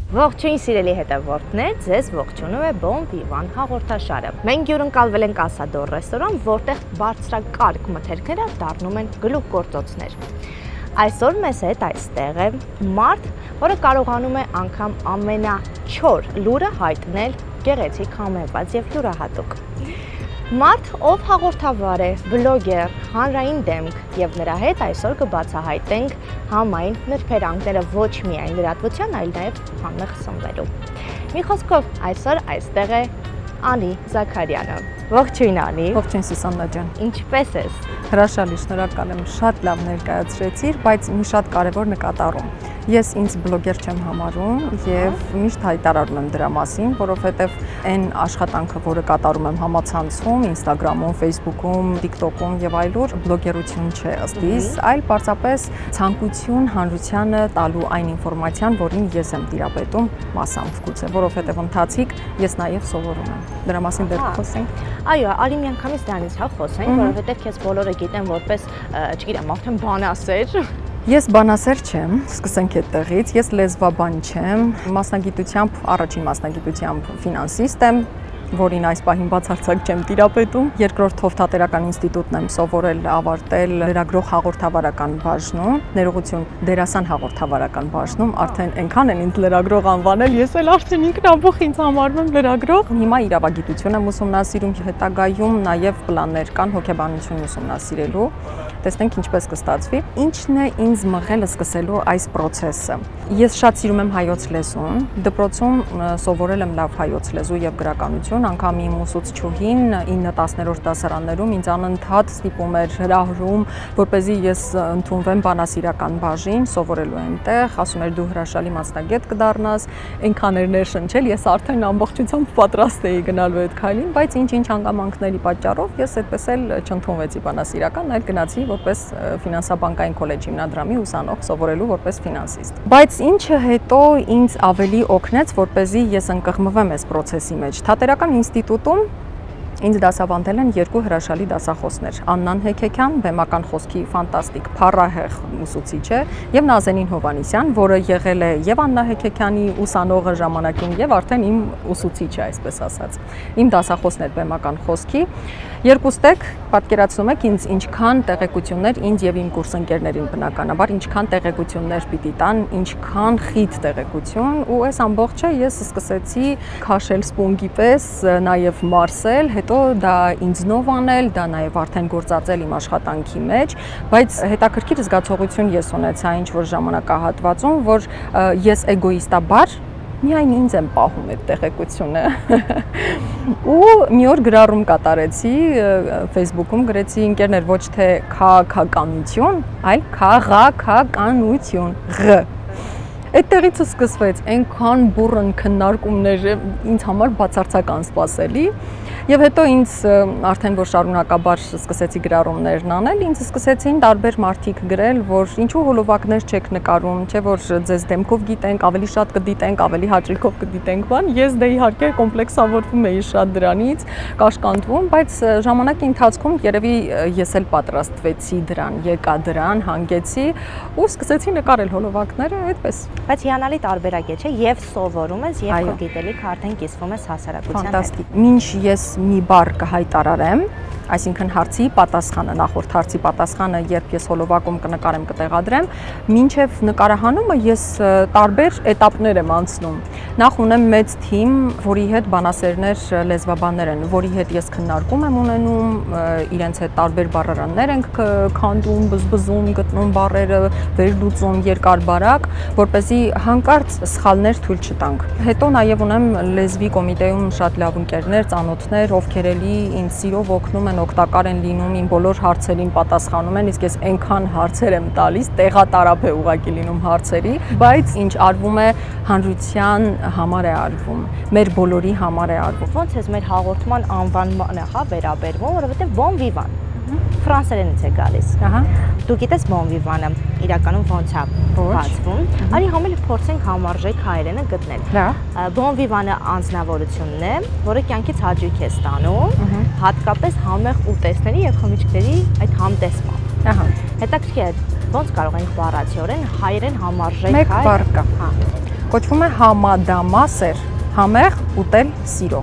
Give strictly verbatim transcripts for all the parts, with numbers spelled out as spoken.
Ողջույն սիրելի հետևորդներ, ձեզ ողջունում է Bon Vivant հաղորդաշարը։ Մենք հյուրընկալվել ենք Ասադոր ռեստորան, որտեղ բարձրակարգ մթերքները դառնում են գլուխգործոցներ։ Այսօր մեզ հետ այստեղ է մարդ, որը կարողանում է անգամ ամենաչոր լուրը հայտնել գեղեցիկ, համեմված եւ յուրահատուկ։ Մարդ, ով հաղորդավար է, բլոգեր, հանրային դեմք եւ նրա հետ այսօր կբացահայտենք համայն նրբերանգները ոչ միայն լրատվության, այլ նաեւ համեղ սնվելու։ Մի խոսքով, այսօր այստեղ է Անի Զաքարյանը։ Ողջույն Անի։ Ողջույն Սուսաննա ջան։ Ինչպե՞ս ես։ Հրաշալի, շնորհակալ եմ, շատ լավ ներկայացրեցիր, բայց մի շատ կարևոր նկատառում։ Ես ինձ բլոգեր չեմ համարում եւ միշտ հայտարարում եմ դրա մասին, որովհետեւ այն աշխատանքը, որը կատարում եմ համացանցում, Instagram-ում, Facebook-ում, TikTok-ում եւ այլուր, բլոգերություն չէ ըստ իս, այլ պարզապես ցանկություն հանրությանը տալու այն ինֆորմացիան, որին ես եմ տիրապետում մասամբ գուցե, որովհետեւ ընթացիկ ես նաեւ սովորում եմ։ Դրա մասին դեռ կխոսենք։ Այո, արի միանգամից դրանից հա խոսենք, որովհետեւ քեզ բոլորը գիտեն որպես, չգիտեմ, արդեն բանասեր։ Ես բանասեր չեմ, սկսենք այդտեղից, ես լեզվաբան չեմ, մասնագիտությամբ, առաջին մասնագիտությամբ ֆինանսիստ եմ, որին այս պահին բացարձակ չեմ տիրապետում։ Երկրորդ Հովթատերական ինստիտուտն եմ սովորել, ավարտել լրագրող հաղորդավարական բաժնում, ներողություն, դերասան հաղորդավարական բաժնում, արդեն այնքան են ինձ լրագրող անվանել, ես էլ արդեն ինքնաբուխ ինձ համարում եմ լրագրող։ Հիմա իրավագիտություն եմ ուսումնասիրում, հետագայում նաև պլաններ կան հոգեբանություն ուսումնասիրելու։ Տեսնենք ինչպես կստացվի։ Ինչն է ինձ մղել սկսելու այս process-ը։ Ես շատ սիրում եմ հայոց լեզուն, դպրոցում սովորել եմ լավ հայոց լեզու եւ գրականություն, անգամ իմ ուսուցչուհին ինը տասներորդ դասարաններում ինձ անընդհատ ստիպում էր հրահրում, որպեսզի ես ընդունվեմ բանասիրական բաժին, սովորելու այնտեղ, ասում էր դու հրաշալի մասնագետ կդառնաս, այնքան էր ներշնչել, ես արդեն ամբողջությամբ պատրաստ էի գնալու այդ քայլին, բայց ինչ-ինչ հանգամանքների պատճառով ես այդպես էլ չընդունվեցի բանասիրական, այլ գնացի որպես ֆինանսաբանկային քոլեջի հիմնադրամի ուսանող սովորելու որպես ֆինանսիստ։ Բայց ինչը հետո ինձ ավելի օգնեց, որպեսզի ես ընկղմվեմ այս process-ի մեջ։ Թատերական ինստիտուտում ինձ դասավանդել են երկու հրաշալի դասախոսներ՝ Աննան Հեքեքյան, բեմական խոսքի ֆանտաստիկ փառահեղ ուսուցիչ է, եւ Նազենին Հովանիսյան, որը եղել է եւ Աննա Հեքեքյանի ուսանողը ժամանակին եւ արդեն իմ ուսուցիչը, այսպես ասած։ Իմ դասախոսն էր բեմական խոսքի։ Երկուստեք պատկերացնում եք ինձ ինչքան տեղեկություններ ինձ եւ իմ կուրսընկերներին բնականաբար ինչքան տեղեկություններ պիտի տան, ինչքան խիտ տեղեկություն, ու այս ամբողջը ես սկսեցի քաշել սպունգի պես, նաեւ մարսել, հետո դա ինձնով անել, դա նաեւ արդեն գործածել իմ աշխատանքի մեջ, բայց հետաքրքիր զգացողություն ես ունեցա ինչ որ ժամանակահատվածում, որ ես էգոիստաբար միայն ինձ եմ պահում այդ տեղեկությունը։ Ու մի օր գրառում կատարեցի Facebook-ում, գրեցի ընկերներ ոչ թե քաղաքականություն, այլ քաղաքականություն, ղ։ Այդտեղից սկսվեց այնքան բուռն քննարկումներ, ինձ համար բացարձակ անսպասելի։ Եվ հետո ինձ արդեն որ շարունակաբար սկսեցի գրառումներն անել, ինձ սկսեցին տարբեր մարդիկ գրել, որ ինչու հոլովակներ չեք նկարում, չէ՞ որ ձեզ դեմքով գիտենք, ավելի շատ կդիտենք, ավելի հաճույքով կդիտենք, բան։ Ես դե իհարկե կոմպլեքսավորվում էի շատ դրանից, կաշկանդվում, բայց ժամանակի ընթացքում երևի ես էլ պատրաստվեցի դրան, եկա դրան, հանգեցի ու սկսեցի նկարել հոլովակները, այդպես։ Բայց հիանալի տարբերակ է, չէ՞, եւ սովորում ես, եւ քո գիտելիքը արդեն կիսվում ես հասարակության հետ։ Ֆանտաստիկ։ Մինչ ես մի բառ կհայտարարեմ, այսինքն հարցի պատասխանը, նախորդ հարցի պատասխանը, երբ ես հոլովակում կնկարեմ, կտեղադրեմ, մինչև նկարահանումը ես տարբեր էտապներ եմ անցնում։ Նախ ունեմ մեծ թիմ, որի հետ բանասերներ, լեզվաբաններ են, որի հետ ես քննարկում եմ ունենում, իրենց հետ տարբեր բառարաններ ենք քանդում, բզբզում, գտնում բառերը, վերլուծում երկար-բարակ, որպեսզի հանկարծ սխալներ թույլ չտանք։ Հետո նաև ունեմ լեզվի կոմիտեում շատ լավ ընկերներ, ծանոթներ, ովքեր էլի ինձ սիրով օգնում են, օգտակար են լինում, իմ բոլոր հարցերին պատասխանում են, իսկ ես այնքան հարցեր եմ տալիս, տեղատարապ է ուղղակի լինում հարցերի, բայց ինչ արվում է հանրության համար է արվում, մեր բոլորի համար է արվում։ Ոնց է մեր հաղորդման անվանմանը հա վերաբերվում, որովհետև Bon Vivant ֆրանսերենից է գալիս։ Ահա։ Դու գիտես Bon Vivant-ը իրականում ոնց է բացվում։ Արի համել փորձենք համարժեք հայերենը գտնել։ Bon Vivant-ը անձնավորությունն է, որը կյանքից հաճույք է ստանում, հատկապես համեղ ուտեստների եւ խմիչքների այդ համտեսմամբ։ Ահա։ Հետաքրքիր է, ոնց կարող ենք բառացիորեն հայերեն համարժեք հայ։ Մեկ բառ կա։ Հա։ Կոչվում է համադամասեր, համեղ ուտել սիրող։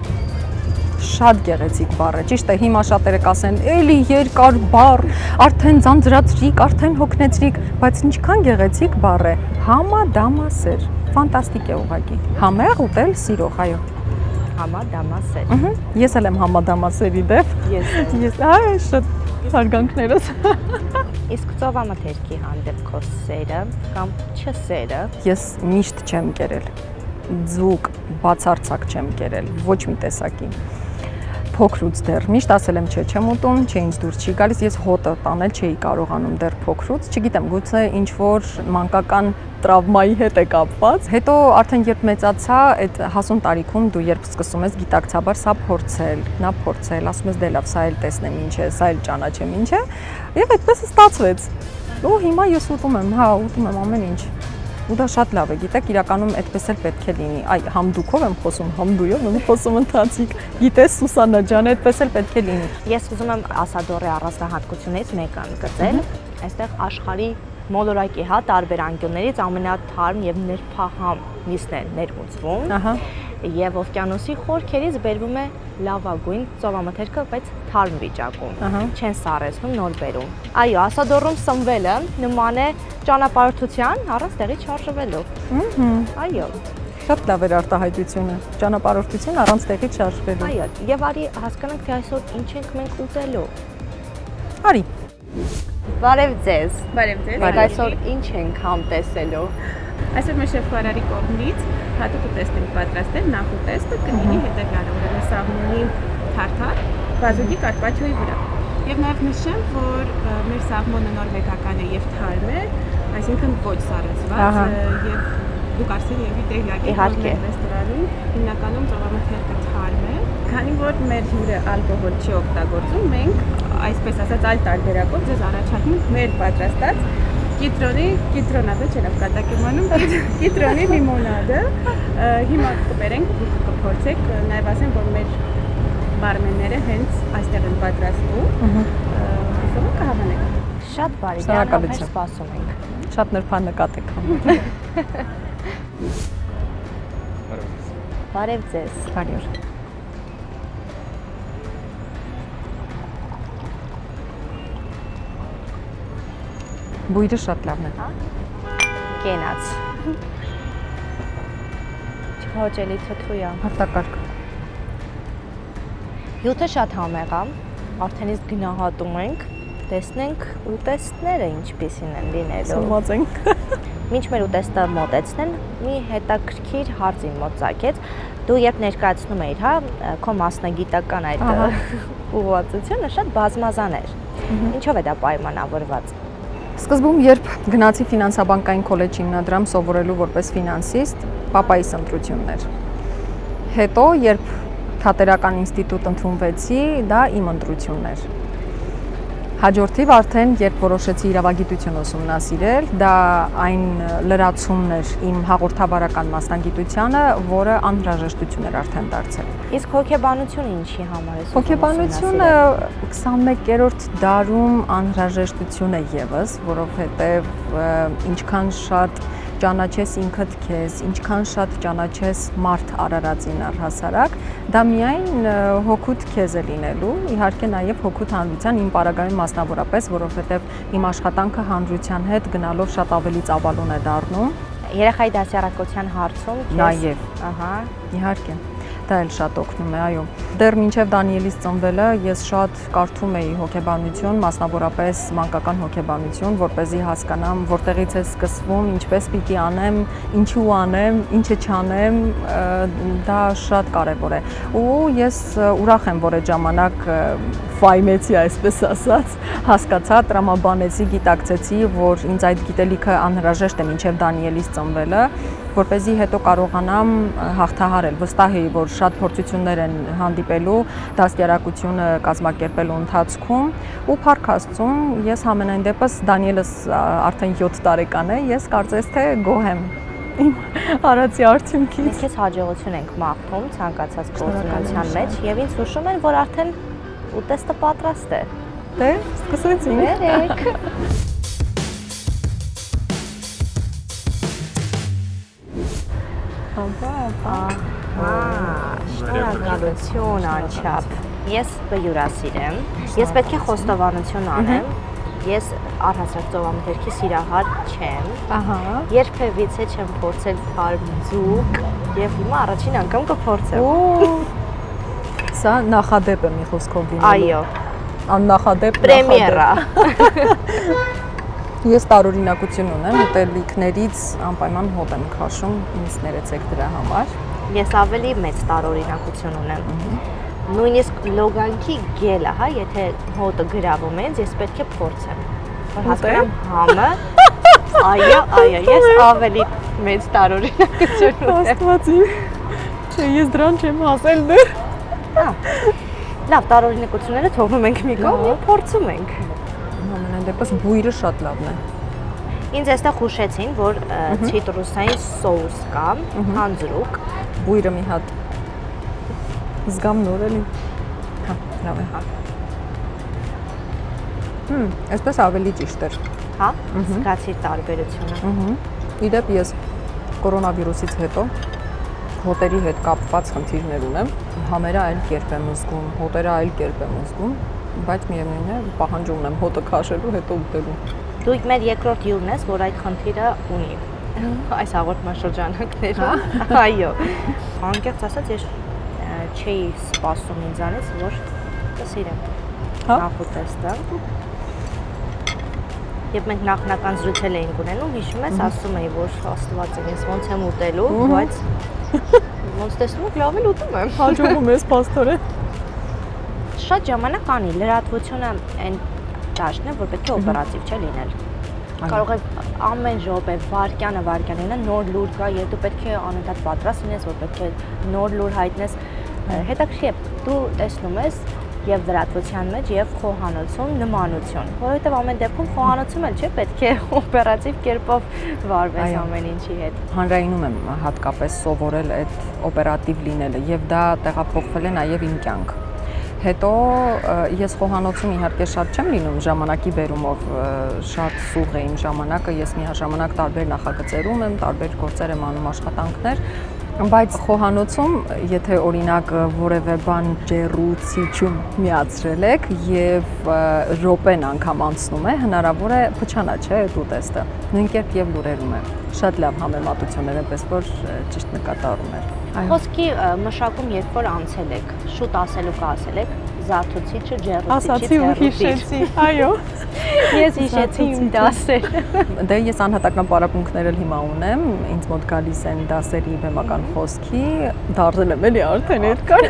Շատ գեղեցիկ բառ է, ճիշտ է, հիմա շատերը կասեն, էլի երկար բառ, արդեն ձանձրացրիք, արդեն հոգնեցրիք, բայց ինչքան գեղեցիկ բառ է, համադամասեր, ֆանտաստիկ է ուղղակի։ Համեղ ուտել սիրող, այո։ Համադամասեր։ Ահա, ես էլ եմ համադամասերի դեպ։ Ես Ես, այ, շատ հարգանքներս։ Իսկ ծովամթերքի հանդեպ քո սերը կամ չսերը։ Ես միշտ չեմ կերել, ձուկ, բացարձակ չեմ կերել, ոչ մի տեսակի։ Փոքրուց դեռ միշտ ասել եմ, չէ, չեմ ուտում, չէ, ինձ դուր չի գալիս, ես հոտը տանել չէի կարողանում դեռ փոքրուց, չգիտեմ, գուցե ինչ որ մանկական տրավմայի հետ է կապված։ Հետո արդեն երբ մեծացա, այդ հասուն տարիքում դու երբ սկսում ես գիտակցաբար սա փորձել, նա փորձել, ասում ես դե լավ, սա էլ տեսնեմ ինչ է, սա էլ ճանաչեմ ինչ է, եւ այդպես ստացվեց։ Ու հիմա ես ուտում եմ, հա, ուտում եմ ամեն ինչ։ Ու դա շատ լավ է, գիտեք, իրականում այդպես էլ պետք է լինի։ Այ համ դուքով եմ խոսում, համ դույով եմ խոսում ընթացիկ։ Գիտես, Սուսաննա ջան, այդպես էլ պետք է լինի։ Ես ուզում եմ ասադորի առանձնահատկություններից մեկը ընդգծել։ Այստեղ աշխարհի մոլորակի հա տարբեր անկյուններից ամենաթարմ եւ նրբահամ միսն է ներմուծվում։ Ահա։ Եվ օվկիանոսի խորքերից բերվում է լավագույն ծովամթերքը, բայց թարմ վիճակում։ Չեն սառեցնում, նոր բերում։ Այո, ասադորում սնվելը նման է ճանապարհորդության առանց տեղի չարժվելու։ Այո։ Շատ լավ էր արտահայտությունը։ Ճանապարհորդություն առանց տեղի չարժվելու։ Այո, եւ արի հասկանանք, թե այսօր ինչ ենք մենք ուտելու։ Արի։ Բարև ձեզ։ Բարև ձեզ։ Մենք այսօր ինչ ենք համտեսելու։ Այսօր մեր շեֆ-խորարի կողմից հատուկ ուտեստ ենք պատրաստել, նախ ուտեստը կլինի հետևյալը, ուրեմն սաղմոնի թարթար, բազուկի կարպաչոյի վրա։ Եվ նաև նշեմ, որ մեր սաղմոնը նորվեգական է եւ թարմ է, այսինքն ոչ սառեցված, եւ դուք արդեն եւի տեղյակ եք մեր ռեստորանում հիմնականում ծովամթերքը թարմ է, քանի որ մեր հյուրը ալկոհոլ չի օգտագործում, մենք այսպես ասած այլ տարբերակով ձեզ առաջարկում մեր պատրաստած կիտրոնի, կիտրոնադը չէ լավ կատակ եմ անում, կիտրոնի լիմոնադը, հիմա կբերենք, դուք կփորձեք, նաև ասեմ, որ մեր բարմենները հենց այստեղ են պատրաստում, ուսումը կհավանեք։ Շատ բարի, դրանով մեր սպասում ենք։ Շատ նրբանկատ եք հանդիպում։ Բարև ձեզ։ Բարի օր։ Բույրը շատ լավն է։ Կենաց։ Չհոճելի թթույա։ Հարտակարգ։ Հյութը շատ համեղ է, արդեն իսկ գնահատում ենք, տեսնենք ուտեստները ինչպիսին են լինելու։ Սնված ենք։ Մինչ մեր ուտեստը մոտեցնեն, մի հետաքրքիր հարցին մոտ ծագեց։ Դու երբ ներկայացնում էիր, հա, քո մասնագիտական այդ ուղղվածությունը շատ բազմազան էր։ Ինչով է դա պայմանավորված։ Սկզբում, երբ գնացի ֆինանսաբանկային քոլեջի հիմնադրամ սովորելու որպես ֆինանսիստ, պապայիս ընտրությունն էր։ Հետո, երբ թատերական ինստիտուտ ընդունվեցի, դա իմ ընտրությունն էր։ Հաջորդիվ արդեն, երբ որոշեցի իրավագիտություն ուսումնասիրել, դա այն լրացումն էր իմ հաղորդավարական մասնագիտությանը, որը անհրաժեշտություն էր արդեն դարձել։ Իսկ հոգեբանությունը ինչի համար է։ Հոգեբանությունը քսանմեկերորդ դարում անհրաժեշտություն է ևս, որովհետև ինչքան շատ ճանաչես ինքդ քեզ, ինչքան շատ ճանաչես մարդ արարածին առհասարակ, դա միայն հոգուտ քեզ է լինելու, իհարկե նաև հոգուտ հանրության, իմ պարագայում մասնավորապես, որովհետև իմ աշխատանքը հանրության հետ գնալով շատ ավելի ծավալուն է դառնում։ Երեխայի դասյարակության հարցում քեզ։ Նաև, ահա, իհարկե։ Դա էլ շատ օգնում է, այո։ Դեռ մինչև Դանիելից ծնվելը ես շատ կարդում էի հոգեբանություն, մասնավորապես մանկական հոգեբանություն, որպեսզի հասկանամ, որտեղից է սկսվում, ինչպես պիտի անեմ, ինչու անեմ, ինչը չանեմ, դա շատ կարևոր է։ Ու ես ուրախ եմ, որ այդ ժամանակ ֆայմեցի, այսպես ասած, հասկացա, տրամաբանեցի, գիտակցեցի, որ ինձ այդ գիտելիքը անհրաժեշտ է մինչև Դանիելից ծնվելը, որպեսզի հետո կարողանամ հաղթահարել։ Վստահ էի, որ շատ փորձություններ են հանդիպելու դաստիարակությունը կազմակերպելու ընթացքում ու փառք Աստծուն, ես համենայն դեպս Դանիելս արդեն յոթ տարեկան է, ես կարծես թե գոհ եմ իմ արածի արդյունքից։ Մենք քեզ հաջողություն ենք մաղթում ցանկացած գործունեության մեջ եւ ինձ հուշում են, որ արդեն ուտեստը պատրաստ է։ Դե, սկսեցինք։ Բերեք։ Ապա, ապա։ Ահա, շնորհակալություն անչափ։ Ես բյուրասիր եմ։ Ես պետք է խոստովանություն անեմ։ Ես առհասարակ ծովամթերքի սիրահար չեմ։ Ահա։ Երբևիցե չեմ փորձել թարմձուկ եւ հիմա առաջին անգամ կփորձեմ։ Սա նախադեպ է մի խոսքով լինելու։ Այո։ Աննախադեպ պրեմիերա։ Ես տարօրինակություն ունեմ, ուտելիքներից անպայման հոտ եմ քաշում, ինձ ներեցեք դրա համար։ Ես ավելի մեծ տարօրինակություն ունեմ։ Նույնիսկ լոգանքի գելը, հա, եթե հոտը գրավում է, ես պետք է փորձեմ։ Որ հասկանամ համը։ Այո, այո, ես ավելի մեծ տարօրինակություն ունեմ։ Աստվածի։ Չէ, ես դրան չեմ հասել դեռ։ Հա։ Լավ, տարօրինակությունները թողնում ենք մի կողմ ու փորձում ենք։ Ամենայն դեպս բույրը շատ լավն է։ Ինձ այստեղ հուշեցին, որ ցիտրուսային սոուս կա, հանձրուկ։ Բույրը մի հատ զգամ նոր էլի։ Հա, լավ է։ Հմ, այսպես ավելի ճիշտ էր։ Հա, զգացիր տարբերությունը։ Ահա։ Իդեպ ես կորոնավիրուսից հետո հոտերի հետ կապված խնդիրներ ունեմ, համերը այլ կերպ եմ զգում, հոտերը այլ կերպ եմ զգում, բայց միևնույն է պահանջում եմ հոտը քաշելու հետո ուտելու։ Դու մեր երկրորդ հյուրն ես, որ այդ խնդիրը ունի։ Այս հաղորդման շրջանակներում։ Այո։ Անկեղծ ասած, ես չէի սպասում ինձանից, որ կսիրեմ նախուտեստը։ Եվ մենք նախնական զրուցել էինք ունենում, հիշում ես, ասում էի, որ Աստված եմ, ես ոնց եմ ուտելու, բայց ոնց տեսնում եք, լավ էլ ուտում եմ։ Հաջողում ես փաստորեն։ Շատ ժամանակ անի, լրատվությունը այն ճաշն է, որ պետք է օպերատիվ չէ լինել։ Կարող է ամեն րոպե, վայրկյանը վայրկյան լինել, նոր լուր կա, եւ դու պետք է անընդհատ պատրաստ լինես, որ պետք է նոր լուր հայտնես։ Հետաքրքիր է, դու տեսնում ես եւ լրատվության մեջ եւ խոհանոցում նմանություն, որովհետեւ ամեն դեպքում խոհանոցում էլ չէ, պետք է օպերատիվ կերպով վարվես ամեն ինչի հետ։ Հանրայինում եմ հատկապես սովորել այդ օպերատիվ լինելը եւ դա տեղափոխվել է նաեւ իմ կյանք։ Հետո ես խոհանոցում իհարկե շատ չեմ լինում ժամանակի բերումով, շատ սուղ է իմ ժամանակը, ես միաժամանակ տարբեր նախագծերում եմ, տարբեր գործեր եմ անում, աշխատանքներ, բայց խոհանոցում, եթե օրինակ որևէ բան ջեռուցիչում միացրել եք եւ րոպեն անգամ անցնում է, հնարավոր է փչանա, չէ, այդ ուտեստը։ Նույն կերպ եւ լուրերում է։ Շատ լավ համեմատություններ են, պես որ ճիշտ նկատառում էր։ Խոսքի մշակում երբ որ անցել եք, շուտ ասելու կասել եք, զարթուցիչը ջեռուցիչից ասացի ու հիշեցի, այո։ Ես հիշեցի իմ դասերը։ Դե ես անհատական պարապմունքներ էլ հիմա ունեմ, ինձ մոտ գալիս են դասերի բեմական խոսքի, դարձել եմ էլի արդեն այդ կար։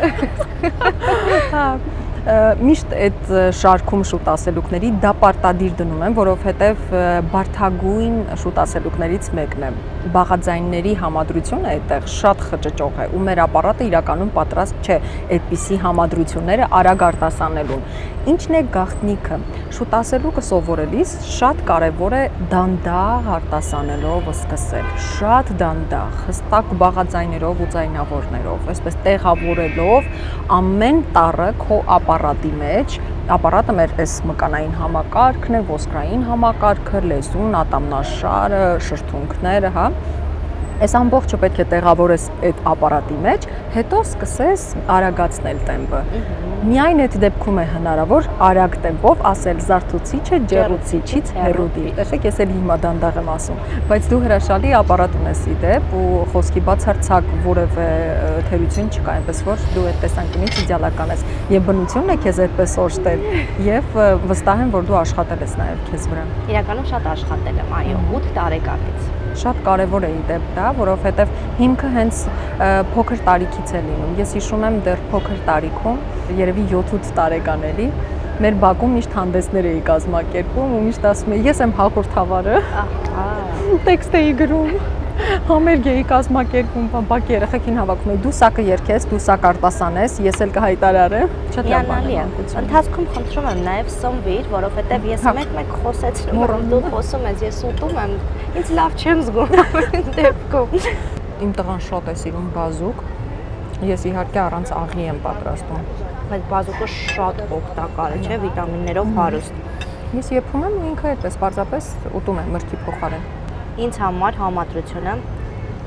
Հա, միշտ այդ շարքում շուտ ասելուկների դա պարտադիր դնում եմ, որովհետև բարդագույն շուտ ասելուկներից մեկն է։ Բաղաձայնների համադրությունը այդտեղ շատ խճճող է ու մեր ապարատը իրականում պատրաստ չէ այդպիսի համադրությունները արագ արտասանելուն։ Ինչն է գաղտնիքը։ Շուտ ասելուկը սովորելիս շատ կարևոր է դանդաղ արտասանելով սկսել։ Շատ դանդաղ, հստակ բաղաձայներով ու ձայնավորներով, այսպես տեղավորելով ամեն տառը քո ապարատի մեջ։ Ապարատը մեր այս մկանային համակարգն է, ոսկրային համակարգը, լեզուն, ատամնաշարը, շրթունքները, հա։ Այս ամբողջը պետք է տեղավորես այդ ապարատի մեջ, հետո սկսես արագացնել տեմպը։ Միայն այդ դեպքում է հնարավոր արագ տեմպով ասել զարթուցիչը ջեռուցիչից հեռու դիր։ Տեսեք, ես էլ հիմա դանդաղ եմ ասում, բայց դու հրաշալի ապարատ ունես ի դեպ ու խոսքի բացարձակ որևէ թերություն չկա, այնպես որ դու այդ տեսանկյունից իդեալական ես եւ բնությունն է քեզ այդպես օրհնել եւ վստահ եմ, որ դու աշխատել ես նաեւ քեզ վրա։ Իրականում շատ աշխատել եմ, այո, ութ տարեկանից։ Շատ կարևոր է ի դեպ դա, որովհետև հիմքը հենց փոքր տարիքից է լինում։ Ես հիշում եմ դեռ փոքր տարիքում, երևի յոթ-ութ տարեկան էլի, մեր բակում միշտ հանդեսներ էի կազմակերպում ու միշտ ասում էի, ես եմ հաղորդավարը։ Ահա, տեքստ էի գրում, համերգ էի կազմակերպում, բակի երեխեքին հավաքում էի, դու սա կերքես, դու սա կարտասանես, ես էլ կհայտարարեմ։ Շատ լավ բան է։ Ընթացքում խնդրում եմ նաև սնվիր, որովհետև ես մեկ-մեկ խոսեցնում եմ, դու խոսում ես, ես ուտում եմ, ինձ լավ չեմ զգում ամեն դեպքում։ Իմ տղան շատ է սիրում բազուկ, ես իհարկե առանց աղի եմ պատրաստում։ Բայց բազուկը շատ օգտակար է, չէ, վիտամիններով հարուստ։ Ես եփում եմ ու ինքը այդպես պարզապես ուտում եմ մրգի փոխարեն։ Ինձ համար համադրությունը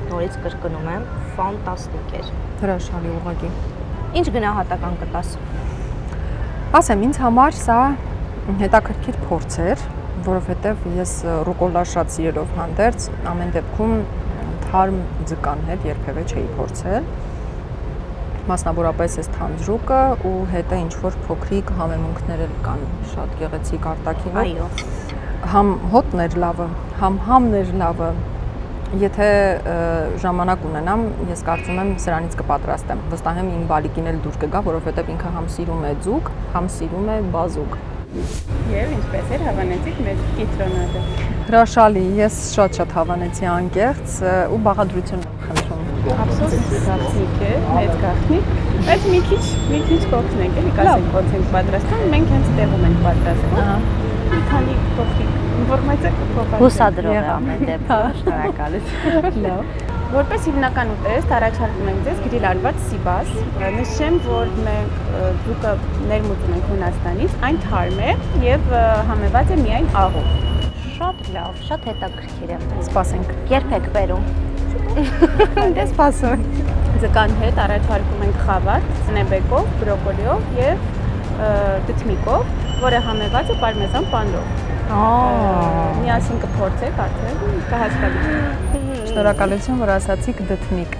նորից կրկնում եմ, ֆանտաստիկ էր։ Հրաշալի ուղղակի։ Ինչ գնահատական կտաս։ Ասեմ, ինձ համար սա հետաքրքիր փորձ էր, որովհետև ես ռուկոլա շատ սիրելով հանդերձ ամեն դեպքում թարմ ձկան հետ երբևէ չէի փորձել։ Մասնավորապես այս թանձրուկը ու հետը ինչ որ փոքրիկ համեմունքներ էլ կան, շատ գեղեցիկ արտաքինով։ Այո։ Համ հոտն էր լավը, համ համն էր լավը։ Եթե ժամանակ ունենամ, ես կարծում եմ սրանից կպատրաստեմ։ Վստահ եմ իմ բալիկին էլ դուր կգա, որովհետև ինքը համ սիրում է ձուկ, համ սիրում է բազուկ։ Եվ ինչպես էր հավանեցիք մեր կիտրոնադը։ Հրաշալի, ես շատ-շատ հավանեցի անկեղծ ու բաղադրություն եմ խնդրում։ Ափսոս գաղտնիք է, մեծ գաղտնիք, բայց մի քիչ, մի քիչ կօգնենք, էլի կասենք ոնց ենք պատրաստում, մենք հենց տեղում ենք պատրաստում։ Ահա։ Մի քանի փոքրիկ ինֆորմացիա կփոխանցենք։ Հուսադրող եմ ամեն դեպքում, շնորհակալություն։ Լավ։ Որպես հիմնական ուտեստ առաջարկում ենք ձեզ գրիլ արված սիբաս։ Նշեմ, որ մենք ձուկը ներմուծում ենք Հունաստանից, այն թարմ է եւ համեված է միայն աղով։ Շատ լավ, շատ հետաքրքիր է։ Սպասենք։ Երբ եք բերում։ Դե սպասում։ Ձկան հետ առաջարկում ենք խավար, սնեբեկով, բրոկոլիով եւ դդմիկով, որը համեված է պարմեզան պանրով։ Միասին կփորձեք, արդեն կհասկանաք։ Շնորհակալություն, որ ասացիք դդմիկ։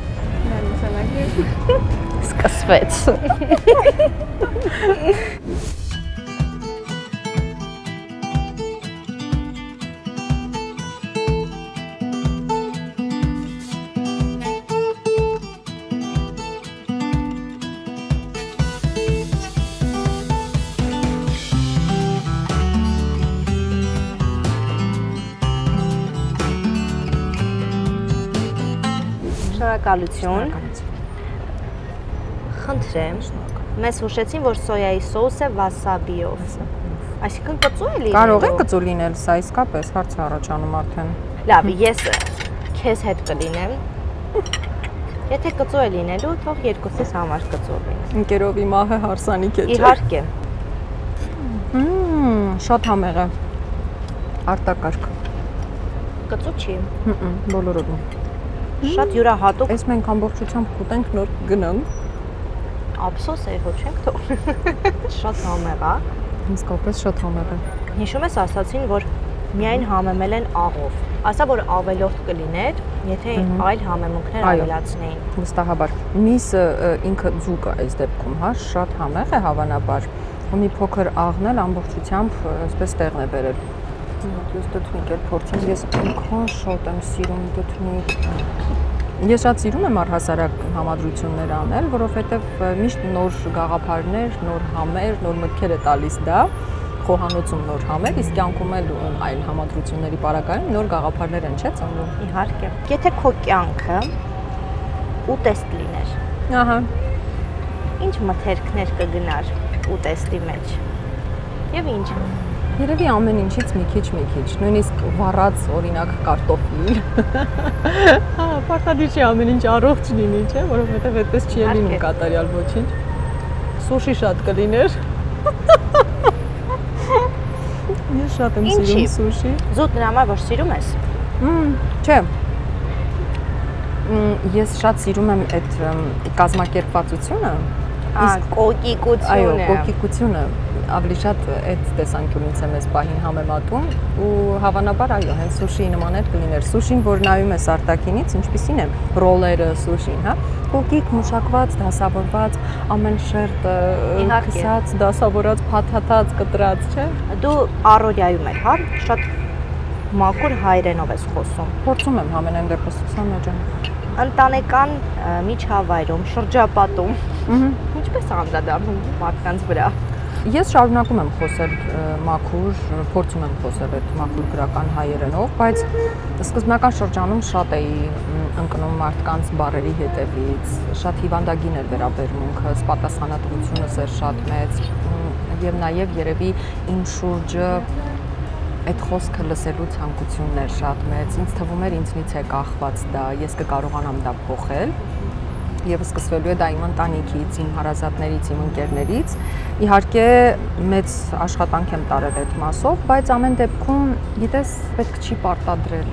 Սկսվեց։ Շնորհակալություն։ Խնդրեմ, մեզ հուշեցին, որ սոյայի սոուսը վասաբիով։ Այսինքն կծու է լինելու։ Կարող է կծու լինել, սա իսկապես հարց է առաջանում արդեն։ Լավ, ես քեզ հետ կլինեմ։ Եթե կծու է լինելու, թող երկուսիս համար կծու լինի։ Ընկերովի մահը հարսանիք է, չէ՞։ Իհարկե։ Մմ, շատ համեղ է։ Արտակարգ։ Կծու չի։ Հմ, բոլորովին։ Շատ յուրահատուկ։ Այս մենք ամբողջությամբ կուտենք, նոր գնանք։ Ափսոս է, ոչ ենք թող։ Շատ համեղ է։ Իսկապես շատ համեղ է։ Հիշում ես, ասացին, որ միայն համեմել են աղով։ Ասա, որ ավելորդ կլիներ, եթե այլ համեմունքներ ավելացնեին։ Վստահաբար։ Միսը ինքը ձուկը այս դեպքում, հա, շատ համեղ է հավանաբար։ Ու մի փոքր աղն էլ ամբողջությամբ այսպես տեղն է բերել։ Ես դդմիկ էլ փորձեմ, ես ինքան շատ եմ սիրում դդմիկ։ Ես շատ սիրում եմ առհասարակ համադրություններ անել, որովհետև միշտ նոր գաղափարներ, նոր համեր, նոր մտքեր է տալիս դա, խոհանոցում նոր համեր, իսկ կյանքում էլ այլ համադրությունների պարագայում նոր գաղափարներ են, չէ՞, ծնվում։ Իհարկե։ Եթե քո կյանքը ուտեստ լիներ։ Ահա։ Ինչ մթերքներ կգնար ուտեստի մեջ։ Եվ ինչ։ Երևի ամեն ինչից մի քիչ, մի քիչ, նույնիսկ վառած օրինակ կարտոֆիլ։ Հա, պարտադիր չի ամեն ինչ առողջ լինի, չէ՞, որովհետև այդպես չի լինում կատարյալ ոչինչ։ Սուշի շատ կլիներ։ Ես շատ եմ սիրում սուշի։ Զուտ նրա համար որ սիրում ես։ Մմ, չէ։ Ես շատ սիրում եմ այդ կազմակերպվածությունը։ Իսկ կոկիկությունը։ Այո, կոկիկությունը ավելի շատ այդ տեսանկյունից եմ այս պահին համեմատում ու հավանաբար այո, հենց սուշիի նման էլ կլիներ։ Սուշին, որ նայում ես արտաքինից, ինչպիսին է, ռոլերը սուշին, հա, կոկիկ, մշակված, դասավորված, ամեն շերտը քսած, դասավորած, փաթաթած, կտրած, չէ։ Դու առօրյայում ես, հա, շատ մաքուր հայերենով ես խոսում։ Փորձում եմ համենայն դեպս Սուսաննա ջան։ Ընտանեկան միջավայրում, շրջապատում, ինչպես անդրադառնում մարդկանց վրա։ Ես շարունակում եմ խոսել մաքուր, փորձում եմ խոսել այդ մաքուր գրական հայերենով, բայց սկզբնական շրջանում շատ էի ընկնում մարդկանց բառերի հետևից, շատ հիվանդագին էր վերաբերմունքը, պատասխանատվությունս էր շատ մեծ եւ նաեւ երևի իմ շուրջը այդ խոսքը լսելու ցանկությունն էր շատ մեծ, ինձ թվում էր ինձնից է կախված դա, ես կկարողանամ դա փոխել։ Եվ սկսվելու է դա իմ ընտանիքից, իմ հարազատներից, իմ ընկերներից։ Իհարկե մեծ աշխատանք եմ տարել այդ մասով, բայց ամեն դեպքում, գիտես, պետք չի պարտադրել։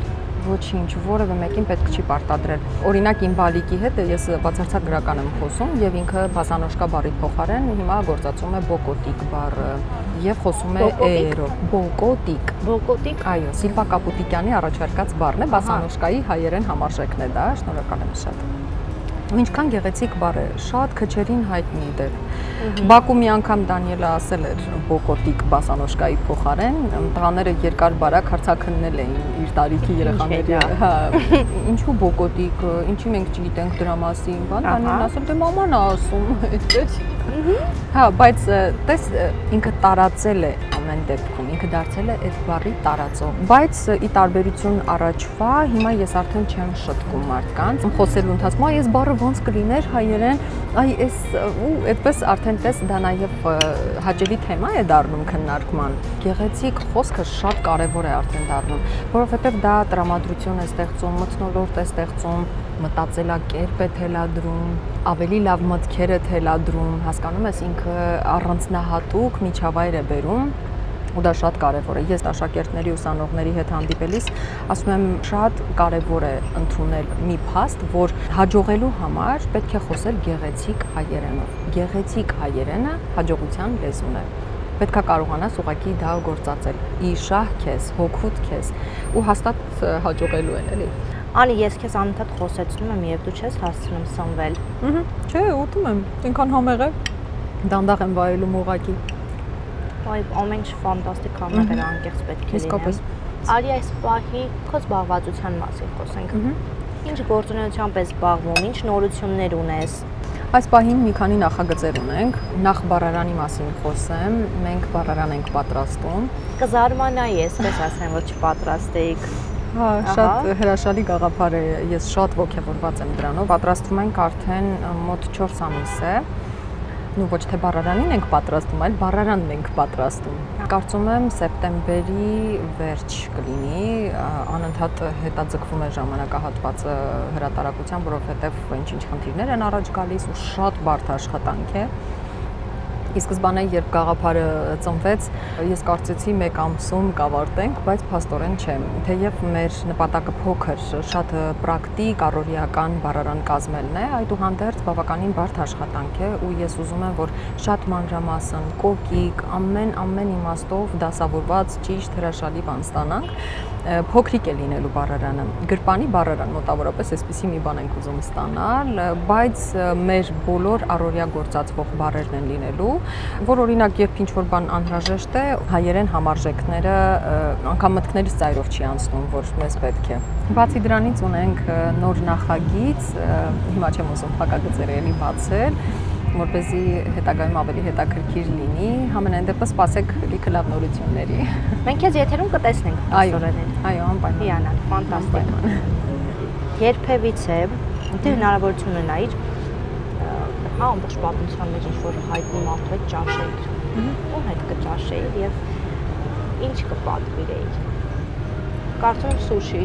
Ոչինչ, որևէ մեկին պետք չի պարտադրել։ Օրինակ իմ բալիկի հետ ես բացարձակ գրական եմ խոսում եւ ինքը բասանոշկա բառի փոխարեն հիմա գործածում է բոկոտիկ բառը եւ խոսում է էերով։ Բոկոտիկ։ Բոկոտիկ։ Այո, Սիլվա Կապուտիկյանի առաջարկած բառն է, բասանոշկայի հայերեն համարժեքն է դա, շնորհակալ եմ շատ։ Ինչքան գեղեցիկ բառ է, շատ քչերին հայտնի դեր։ Բակու մի անգամ Դանիելը ասել էր բոկոտիկ բասանոշկայի փոխարեն, տղաները երկար բարակ հարցաքննել էին իր տարիքի երեխաների, հա, ինչու բոկոտիկ, ինչի մենք չգիտենք դրա մասին, բան, Դանիելն ասել դե մաման ա ասում, այդպես։ Հա, բայց տես ինքը տարածել է ամեն դեպքում, ինքը դարձել է այդ բառի տարածող։ Բայց ի տարբերություն առաջվա, հիմա ես արդեն չեմ շտկում մարդկանց։ Խոսելու ընթացքում այս բառը ոնց կլիներ հայերեն, այ էս ու այդպես արդեն տես դա նաև հաճելի թեմա է դառնում քննարկման։ Գեղեցիկ խոսքը շատ կարևոր է արդեն դառնում, որովհետև դա տրամադրություն է ստեղծում, մթնոլորտ է ստեղծում, մտածելակերպ է թելադրում, ավելի լավ մտքեր է թելադրում, հասկանում ես, ինքը առանձնահատուկ միջավայր է բերում ու դա շատ կարևոր է։ Ես աշակերտների ուսանողների հետ հանդիպելիս ասում եմ շատ կարևոր է ընդունել մի փաստ, որ հաջողելու համար պետք է խոսել գեղեցիկ հայերենով։ Գեղեցիկ հայերենը հաջողության լեզուն է։ Պետք է կարողանաս ուղղակի դա գործածել։ Իշահ քեզ, հոգուտ քեզ ու հաստատ հաջողելու են, էլի։ Անի, ես քեզ անընդհատ խոսեցնում եմ եւ դու չես հասցնում սնվել։ Ահա, չէ, ուտում եմ։ Ինքան համեղ է։ Դանդաղ եմ վայելում ուղղակի։ Այ ամեն ինչ ֆանտաստիկ համեղ է, անկեղծ պետք է լինի։ Իսկապես։ Արի այս պահի քո զբաղվածության մասին խոսենք։ Ինչ գործունեությամբ ես զբաղվում, ինչ նորություններ ունես։ Այս պահին մի քանի նախագծեր ունենք։ Նախ բառարանի մասին խոսեմ, մենք բառարան ենք պատրաստում։ Կզարմանայի, այսպես ասեմ, որ չպատրաստեիք։ Հա, շատ հրաշալի գաղափար է, ես շատ ոգևորված եմ դրանով, պատրաստվում ենք արդեն մոտ չորս ամիս է, ու ոչ թե բառարանին ենք պատրաստում, այլ բառարանն ենք պատրաստում։ Կարծում եմ սեպտեմբերի վերջ կլինի, անընդհատ հետաձգվում է ժամանակահատվածը հրատարակության, որովհետև ինչ-ինչ խնդիրներ են առաջ գալիս ու շատ բարդ աշխատանք է։ Ի սկզբանե երբ գաղափարը ծնվեց, ես կարծեցի մեկ ամսում կավարտենք, բայց փաստորեն չէ։ Թեև մեր նպատակը փոքր, շատ պրակտիկ, առօրեական բառարան կազմելն է, այդուհանդերձ բավականին բարդ աշխատանք է ու ես ուզում եմ, որ շատ մանրամասն, կոկիկ, ամեն ամեն իմաստով դասավորված ճիշտ հրաշալի բան ստանանք։ Փոքրիկ է լինելու բառարանը։ Գրպանի բառարան մոտավորապես այսպիսի մի բան ենք ուզում ստանալ, բայց մեր բոլոր առօրյա գործածվող բառերն են լինելու, որ օրինակ երբ ինչ-որ բան անհրաժեշտ է, հայերեն համարժեքները անգամ մտքներից ծայրով չի անցնում, որ մեզ պետք է։ Բացի դրանից ունենք նոր նախագիծ, հիմա չեմ ուզում փակագծերը էլի բացել, որպեսզի հետագայում ավելի հետաքրքիր լինի, համենայն դեպս սպասեք լիքը լավ նորությունների։ Մենք քեզ եթերում կտեսնենք այսօրերին։ Այո, անպայման։ Հիանալ, ֆանտաստիկ։ Երբևիցե դու հնարավորություն ունենայիր հա ամբողջ պատմության մեջ ինչ-որ հայտնի մարդու հետ ճաշեիր։ Ում հետ կճաշեիր եւ ինչ կպատվիրեիր։ Կարծում եմ սուշի։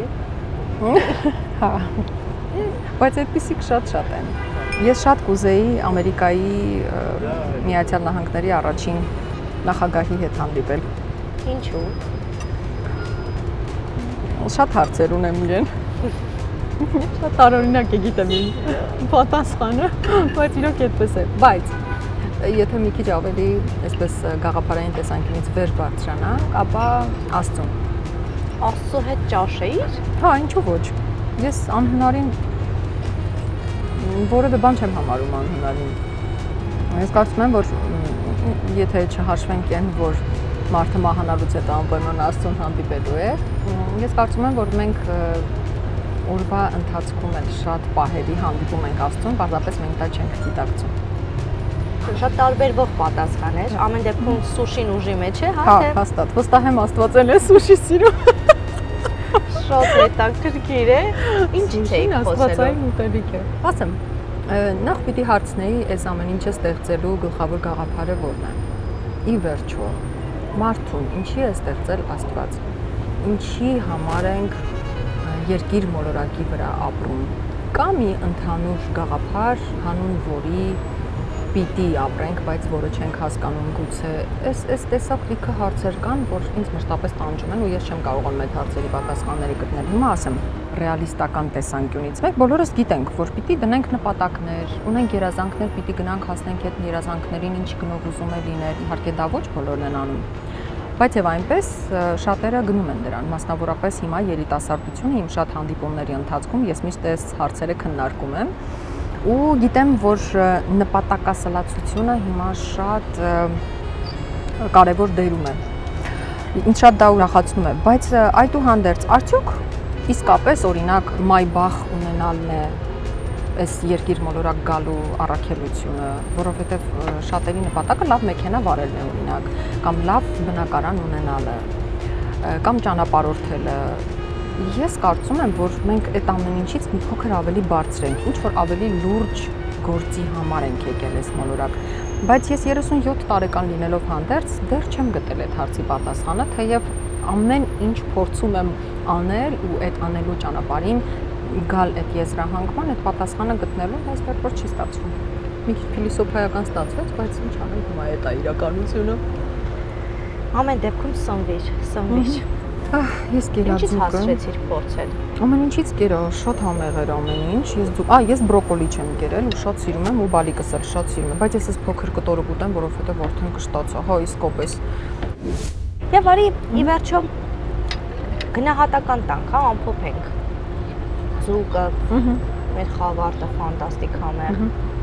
Հա։ Բայց այդպիսիք շատ-շատ են։ Ես շատ կուզեի Ամերիկայի Միացյալ Նահանգների առաջին նախագահի հետ հանդիպել։ Ինչու՞։ Շատ հարցեր ունեմ իրեն։ Շատ տարօրինակ է, գիտեմ իմ պատասխանը, բայց իրոք այդպես է։ Բայց եթե մի քիչ ավելի այսպես գաղափարային տեսանկյունից վեր բարձրանանք, ապա Աստծուն։ Աստծո հետ ճաշեիր։ Հա, ինչու ոչ։ Ես անհնարին որևէ բան չեմ համարում անհնարին։ Ես կարծում եմ, որ եթե չհաշվենք այն, որ մարդը մահանալուց հետո անպայման Աստծուն հանդիպելու է, ես կարծում եմ, որ մենք օրվա ընթացքում էլ շատ պահերի հանդիպում ենք Աստծուն, պարզապես մենք դա չենք գիտակցում։ Շատ տարբերվող պատասխան էր, ամեն դեպքում սուշին ուժի մեջ է, հա թե։ Հա, հաստատ, վստահ եմ Աստված էլ է սուշի սիրում։ Շատ հետաքրքիր է։ Ինչ չէիք խոսելու։ Աստվածային ուտելիք է։ Ասեմ, նախ պիտի հարցնեի, այս ամեն ինչը ստեղծելու գլխավոր գաղափարը որն է։ Ի վերջո, մարդուն ինչի է ստեղծել Աստված։ Ինչի համար ենք երկիր մոլորակի վրա ապրում։ Կա մի ընդհանուր գաղափար, հանուն որի պիտի ապրենք, բայց որը չենք հասկանում գուցե։ Այս այս տեսակ լիքը հարցեր կան, որ ինձ մշտապես տանջում են ու ես չեմ կարողանում այդ հարցերի պատասխանները գտնել։ Հիմա ասեմ ռեալիստական տեսանկյունից։ Մենք բոլորս գիտենք, որ պիտի դնենք նպատակներ, ունենք երազանքներ, պիտի գնանք հասնենք այդ երազանքներին, ինչ գնով ուզում է լինել։ Իհարկե դա ոչ բոլորն են անում։ Բայց եւ այնպես շատերը գնում են դրան, մասնավորապես հիմա երիտասարդությունը իմ շատ հանդիպումների ընթացքում ես միշտ այս հարցերը քննարկում եմ ու գիտեմ, որ նպատակասլացությունը հիմա շատ կարևոր դերում է։ Ինձ շատ դա ուրախացնում է, բայց այդուհանդերձ արդյոք իսկապես օրինակ մայբախ ունենալն է այս երկիր մոլորակ գալու առաքելությունը, որովհետև շատերի նպատակը լավ մեքենա վարելն է օրինակ, կամ լավ բնակարան ունենալը, կամ ճանապարհորդելը։ Ես կարծում եմ, որ մենք այդ ամեն ինչից մի փոքր ավելի բարձր ենք, ինչ որ ավելի լուրջ գործի համար ենք եկել այս մոլորակ։ Բայց ես երեսունյոթ տարեկան լինելով հանդերձ դեռ չեմ գտել այդ հարցի պատասխանը, թեև ամեն ինչ փորձում եմ անել ու այդ անելու ճանապարհին գալ այդ եզրահանգման, այդ պատասխանը գտնելու, բայց դեռ որ չի ստացվում։ Մի քիչ փիլիսոփայական ստացվեց, բայց ինչ անենք, հիմա է դա իրականությունը։ Ամեն դեպքում սնվիր, սնվիր։ Ահ, ես կերա ձուկը։ Ինչից հասցրեցիր փորձել։ Ամեն ինչից կերա, շատ համեղ էր ամեն ինչ։ Ես ձուկ, ա, ես բրոկոլի չեմ կերել ու շատ սիրում եմ ու բալիկս էլ շատ սիրում եմ, բայց ես էս փոքր կտորը կուտեմ, որովհետև արդեն կշտացա, հա, իսկապես։ Եվ արի ի վերջո գնահատական տանք, հա, ամփոփենք։ Ձուկը, մեր խավարտը ֆանտաստիկ համեղ,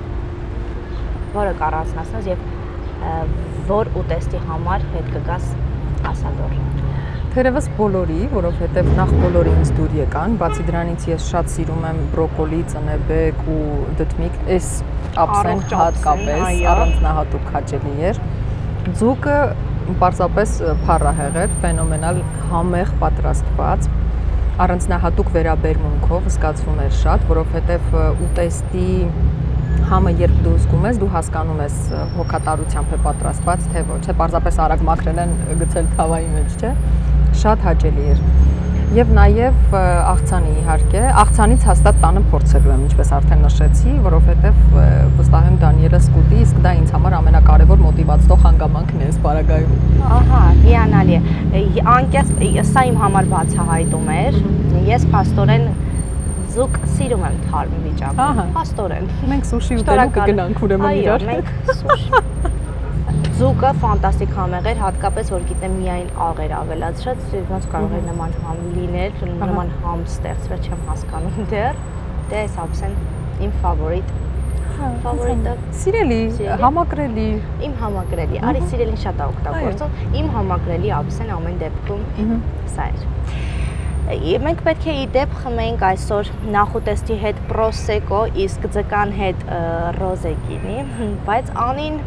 որը կառանձնացնես եւ որ ուտեստի համար հետ կգաս ասադոր։ Թերևս բոլորի, որովհետև նախ բոլորը ինձ դուր եկան, բացի դրանից ես շատ սիրում եմ բրոկոլի, ծնեբեկ ու դդմիկ, այս ափսեն հատկապես առանձնահատուկ հաճելի էր։ Ձուկը պարզապես փառահեղ էր, ֆենոմենալ համեղ պատրաստված, առանձնահատուկ վերաբերմունքով զգացվում էր շատ, որովհետև ուտեստի համը երբ դու զգում ես, դու հասկանում ես հոգատարությամբ է պատրաստված, թե ոչ, թե պարզապես արագ մաքրել են գցել թավայի մեջ, չէ։ Շատ հաճելի էր։ Եվ նաև աղցանի իհարկե, աղցանից հաստատ տանը փորձելու եմ, ինչպես արդեն նշեցի, որովհետև վստահ եմ Դանիելը սկուտի, իսկ դա ինձ համար ամենակարևոր մոտիվացնող հանգամանքն է այս պարագայում։ Ահա, հիանալի է։ Անկես սա իմ համար բացահայտում էր։ Ես փաստորեն ձուկ սիրում եմ թարմ վիճակում, փաստորեն։ Մենք սուշի ուտելու կգնանք ուրեմն իրար։ Այո, մենք սուշի։ Ձուկը ֆանտաստիկ համեղ էր, հատկապես որ գիտեմ միայն աղեր ավելացրած, ոնց կարող է նման համ լինել, նման համ ստեղծվել, չեմ հասկանում դեռ։ Դե այս ափսեն իմ ֆավորիտ։ Ֆավորիտը սիրելի, համակրելի։ Իմ համակրելի, արի սիրելին շատ է օգտագործում, իմ համակրելի ափսեն ամեն դեպքում սա էր։ Մենք պետք է իդեպ խմենք այսօր նախուտեստի հետ պրոսեկո, իսկ ձկան հետ ռոզեկինի, բայց անին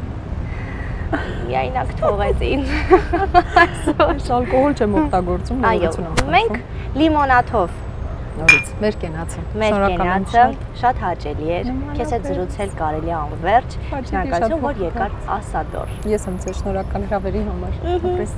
միայնակ թողեց ինձ այսօր։ Ալկոհոլ չեմ օգտագործում, նորություն եմ։ Մենք լիմոնաթով նորից մեր կենացը։ Մեր կենացը շատ հաճելի էր։ Քեզ հետ զրուցել կարելի է անվերջ։ Շնորհակալություն, որ եկար ասադոր։ Ես եմ ձեզ շնորհակալ հրավերի համար։ Ապրես։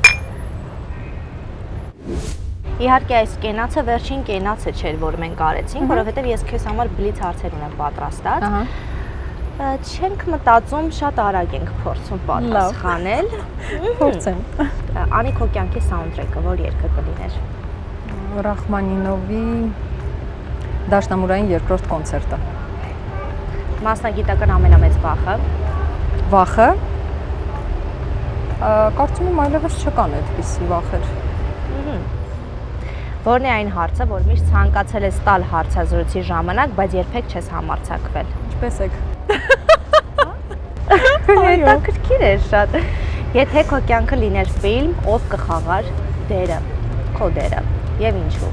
Իհարկե այս կենացը վերջին կենացը չէր, որ մենք արեցինք, որովհետև ես քեզ համար բլից հարցեր ունեմ պատրաստած։ Չենք մտածում, շատ արագ ենք փորձում պատասխանել։ Փորձեմ։ Անի քո կյանքի սաունդթրեքը որ երգը կլիներ։ Ռախմանինովի Դաշնամուրային երկրորդ կոնցերտը։ Մասնագիտական ամենամեծ վախը։ Վախը։ Կարծում եմ այլևս չկան այդպիսի վախեր։ Որն է այն հարցը, որ միշտ ցանկացել ես տալ հարցազրույցի ժամանակ, բայց երբեք չես համարձակվել։ Ինչպես եք։ Հետաքրքիր է շատ։ Եթե քո կյանքը լիներ ֆիլմ, ով կխաղար դերը, քո դերը, եւ ինչու։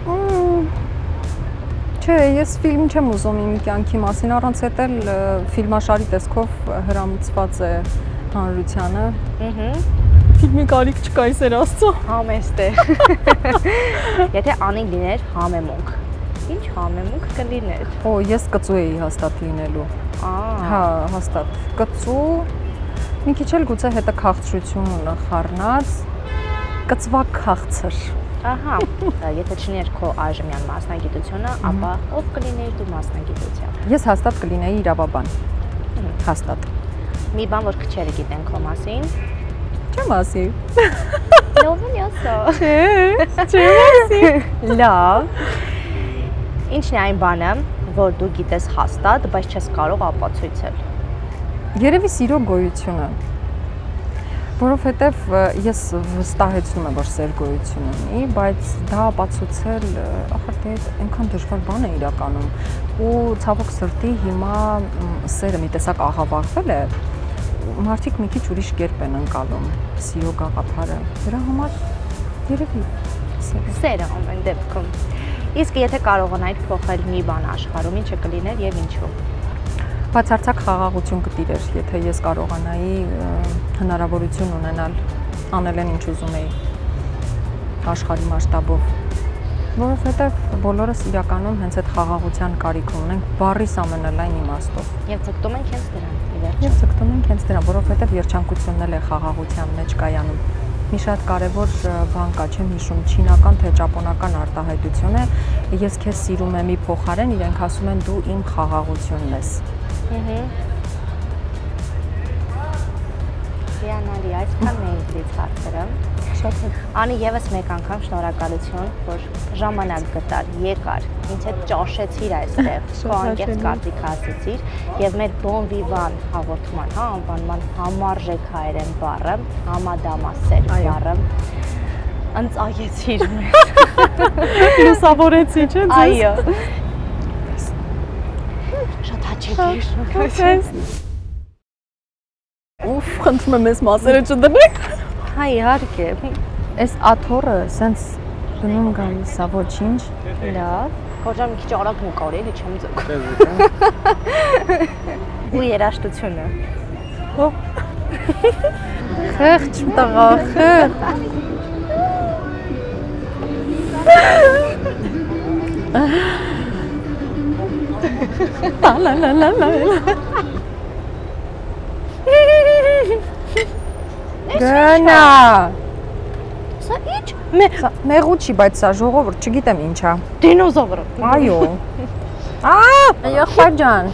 Չէ, ես ֆիլմ չեմ ուզում իմ կյանքի մասին, առանց այդ էլ ֆիլմաշարի տեսքով հրամցված է հանրությանը։ Ահա։ Ֆիլմի կարիք չկա այսեր Աստծո։ Համեստ է։ Եթե Անին լիներ համեմունք, ինչ համեմունք կլիներ։ Օ, ես կծու էի հաստատ լինելու։ Հա, հաստատ։ Կծու, մի քիչ էլ գուցե հետը քաղցրություն խառնած, կծվակ քաղցր։ Ահա, եթե չներ քո այժմյան մասնագիտությունը, ապա ով կլիներ դու մասնագիտությամբ։ Ես հաստատ կլինեի իրավաբան։ հաստատ։ Մի բան, որ քչերը գիտեն քո մասին։ Չեմ ասի։ Լավն ասա։ Չէ, չեմ ասի։ Լավ։ Ինչն է այն բանը, որ դու գիտես հաստատ, բայց չես կարող ապացույցել։ Երևի սիրո գոյությունը։ Որովհետև ես վստահեցնում եմ, որ սեր գոյություն ունի, բայց դա ապացուցել ախր դե այնքան դժվար բան է իրականում։ Ու ցավոք սրտի հիմա սերը մի տեսակ աղավաղվել է, մարդիկ մի քիչ ուրիշ կերպ են ընկալում սիրո գաղափարը։ Դրա համար երևի սերը։ Սերը ամեն դեպքում։ Իսկ եթե կարողանայիր փոխել մի բան աշխարհում, ինչը կլիներ եւ ինչու։ Բացարձակ խաղաղություն կտիրեր, եթե ես կարողանայի հնարավորություն ունենալ անել այն ինչ ուզում էի աշխարհի մասշտաբով, որովհետև բոլորս իրականում հենց այդ խաղաղության կարիք ունենք բառիս ամենալայն իմաստով։ Եվ ձգտում ենք հենց դրան, ի վերջո։ Եվ ձգտում ենք հենց դրան, որովհետև երջանկությունն էլ է խաղաղության մեջ կայանում։ Մի շատ կարևոր բան կա, չեմ հիշում, չինական թե ճապոնական արտահայտություն է, ես քեզ սիրում եմ ի փոխարեն, իրենք ասում են դու իմ խաղաղությունն ես։ Հիանալի, այսքանն է ինձ հարցերը։ Շատ է։ Անի եւս մեկ անգամ շնորհակալություն, որ ժամանակ գտար, եկար, ինձ հետ ճաշեցիր այստեղ, քո անկեղծ կարծիքը ասեցիր եւ մեր Bon Vivant հաղորդման, հա, անվանման համարժեք հայերեն բառը, համադամասեր բառը ընծայեցիր մեզ։ Լուսավորեցի, չէ՞ ձեզ։ Այո։ Շատ հաճելի։ Ուֆ, խնդրում եմ ես մասերը չդնեք։ Հա, իհարկե։ Այս աթոռը սենց դնում գալիս է, ոչինչ։ Լավ։ Խորջան մի քիչ արագ նկար էլի, չեմ ձգում։ Ու երաժշտությունը։ Հո։ Խեղճ տղա, խեղճ։ Լա լա լա լա։ Գնա։ Սա ի՞նչ։ Մեղու չի, բայց սա ժողովուրդ, չգիտեմ ինչ է։ Դինոզավրը։ Այո։ Ա, եղբայր ջան։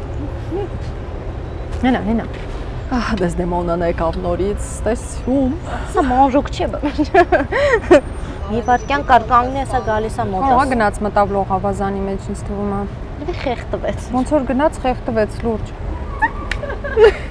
Հենա, հենա։ Ահ, Դեսդեմոնան եկավ նորից, տեսում։ Սա մանժուկ չէ։ Մի վարքյան կարկանգն է, սա գալիս է մոտս։ Հա, գնաց մտավ լողավազանի մեջ ինձ թվում է։ Դե խեղդվեց։ Ոնց որ գնաց խեղդվեց լուրջ։